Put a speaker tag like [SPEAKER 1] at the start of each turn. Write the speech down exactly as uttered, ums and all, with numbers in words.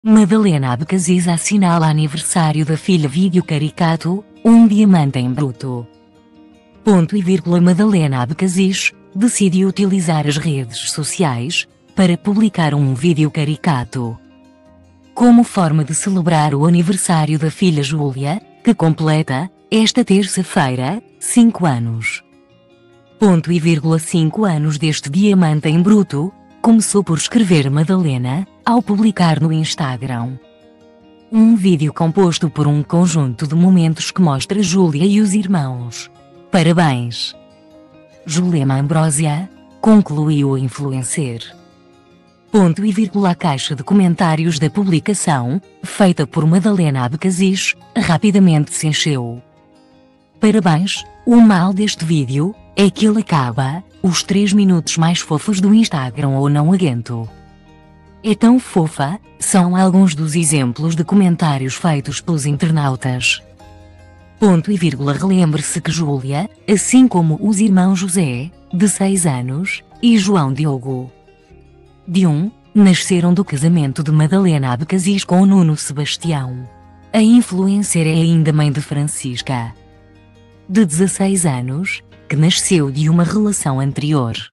[SPEAKER 1] Madalena Abcasis assinala aniversário da filha. Vídeo caricato, um diamante em bruto. Ponto e vírgula. Madalena Abcasis decidiu utilizar as redes sociais para publicar um vídeo caricato como forma de celebrar o aniversário da filha Júlia, que completa, esta terça-feira, cinco anos. Ponto e vírgula. cinco anos deste diamante em bruto, começou por escrever Madalena, ao publicar no Instagram um vídeo composto por um conjunto de momentos que mostra Júlia e os irmãos. Parabéns, Julema Ambrósia, concluiu o influencer. Ponto e vírgula. A caixa de comentários da publicação, feita por Madalena Abcasis, rapidamente se encheu. Parabéns, o mal deste vídeo é que ele acaba os três minutos mais fofos do Instagram ou não aguento. É tão fofa, são alguns dos exemplos de comentários feitos pelos internautas. Ponto e vírgula. Relembre-se que Júlia, assim como os irmãos José, de seis anos, e João Diogo, de um, nasceram do casamento de Madalena Abcasis com Nuno Sebastião. A influencer é ainda mãe de Francisca, de dezesseis anos, que nasceu de uma relação anterior.